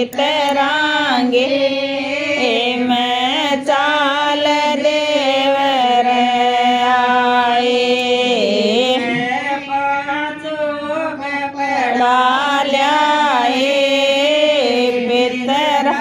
पितरांगे मैं चाल देवर आए डाल्या पितरा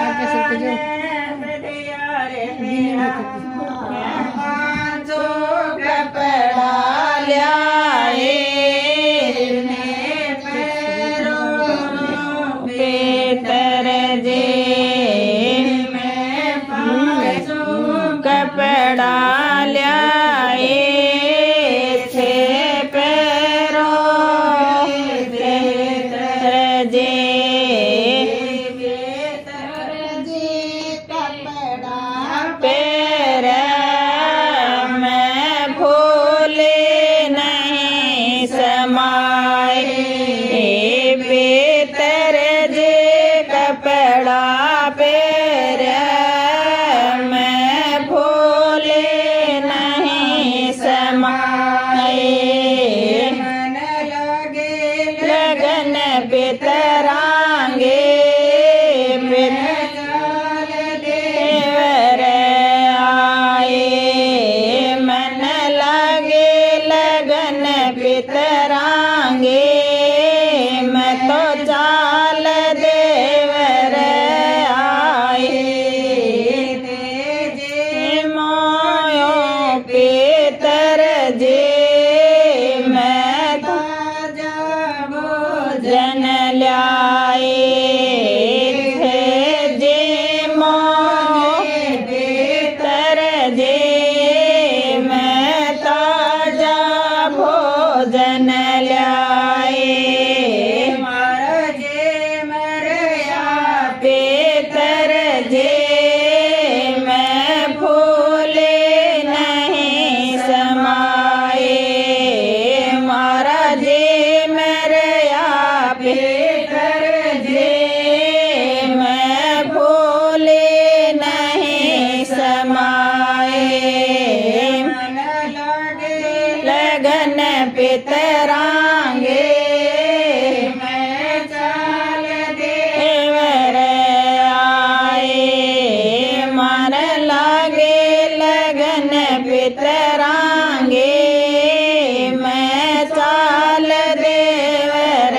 कपड़ा ल्याए थे पैरों तरजे कपड़ा पैर मैं भूले नहीं समाए बेतर जे कपड़ा पैर लगन पितरांगे देवर आए मन लगे लगन पितरांगे मैं तो चाल देवर आए मोयो पितर जे जन ल्याए थे जे मोहे तर जे मैं ताजा भोजन ल्याए मारा जे मरया पेतर जे मैं भूले नहीं समाए मारा जे पेतर जे मैं भूले नहीं समाए लगन पितरांगे मैं चाल देवर आए मन लगे लगन पितरांगे मैं चाल देवर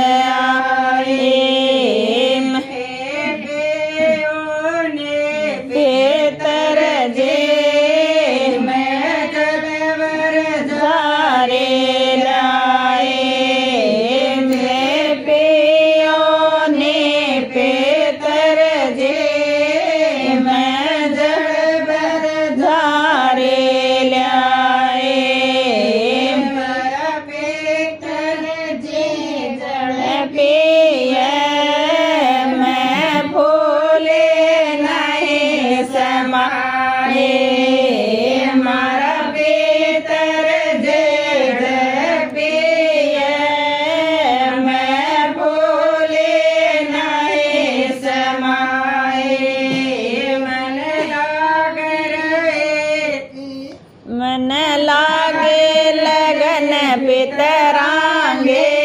पेतर जे मैं देवर धारे लाए मैं पियो ने पेतर जे मैं देवर धारे लाए पेतर जे जड़ पिया मैं भूले नहीं समाए मारा पितर जे पिया मैं भूले नहीं समाए मन लागे लगन पितरांगे